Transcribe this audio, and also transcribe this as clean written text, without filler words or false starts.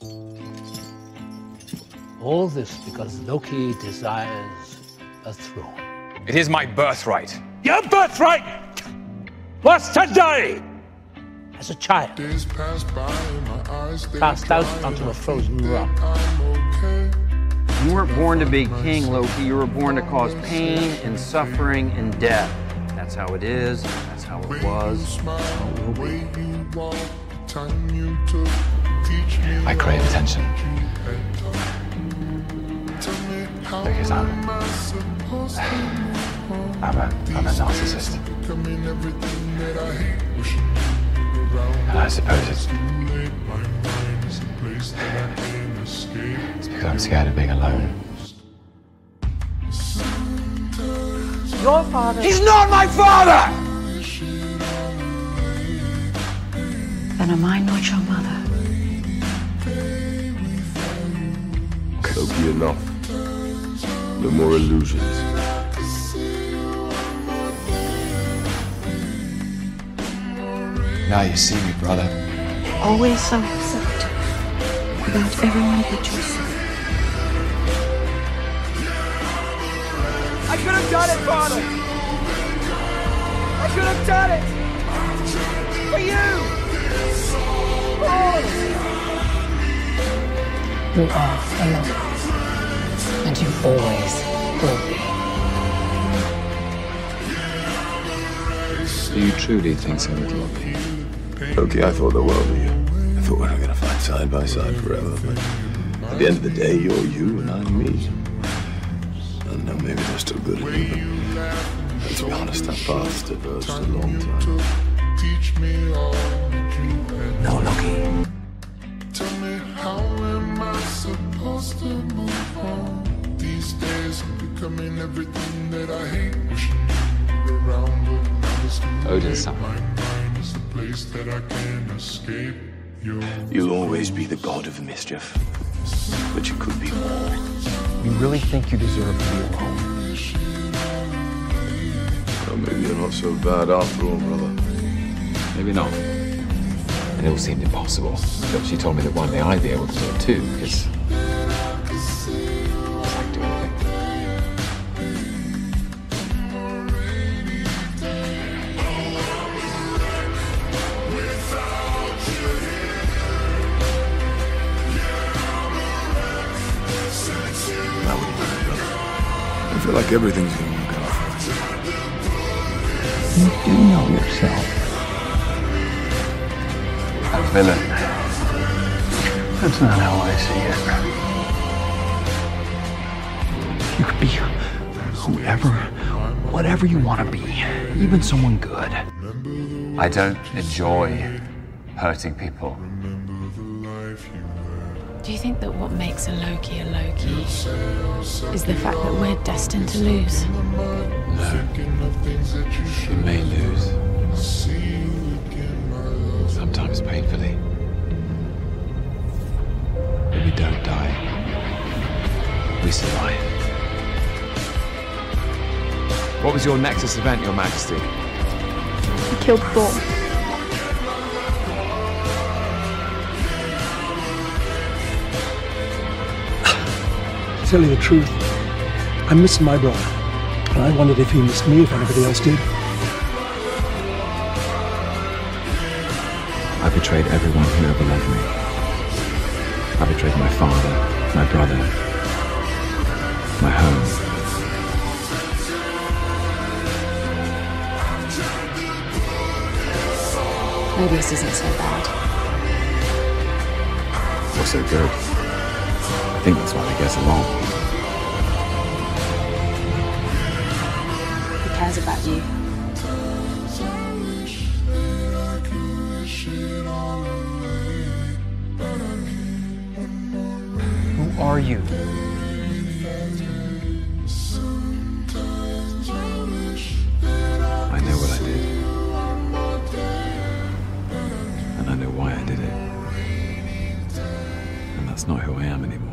All this because Loki desires a throne. It is my birthright. Your birthright was to die! As a child, cast out onto a frozen rock. You weren't born to be king, Loki. You were born to cause pain and suffering and death. That's how it is. That's how it was. That's how it will be. I crave attention. Because I'm a narcissist. And I suppose it's because I'm scared of being alone. Your father... He's not my father! Then am I not your mother? Loki, enough. No more illusions. Now you see me, brother. Always so upset about everyone but yourself. I could have done it, Father! I could have done it! For you! For all of you! You are alone. And you always will be. Do you truly think so, little Loki? Loki, I thought the world of you. I thought we were going to fight side by side forever, but at the end of the day, you're you and I'm me. And now maybe they're still good at you, but let's be honest, that path's diverged a long time. No, Loki. Tell me, how am I supposed to move on? These days I'm becoming everything that I hate. Wishing you were around, but now it's too late. Odin's son. My mind is a place that I can't escape. You'll always be the god of mischief, but you could be more. You really think you deserve to be alone? Well, maybe you're not so bad after all, brother. Maybe not. And it all seemed impossible. But she told me that one day I'd be able to do it too, because I can do anything. Now what do you think, brother? I feel like everything's going to work out. You do know yourself. A villain. That's not how I see it. You could be whoever, whatever you want to be, even someone good. I don't enjoy hurting people. Do you think that what makes a Loki is the fact that we're destined to lose? No. We may lose. Sometimes painfully. But we don't die. We survive. What was your Nexus event, Your Majesty? He killed Thor. To tell you the truth, I miss my brother. And I wondered if he missed me, if anybody else did. I betrayed everyone who ever loved me. I betrayed my father, my brother, my home. Maybe this isn't so bad. Or so good. I think that's why we get along. He cares about you. Who are you? I know what I did. And I know why I did it. And that's not who I am anymore.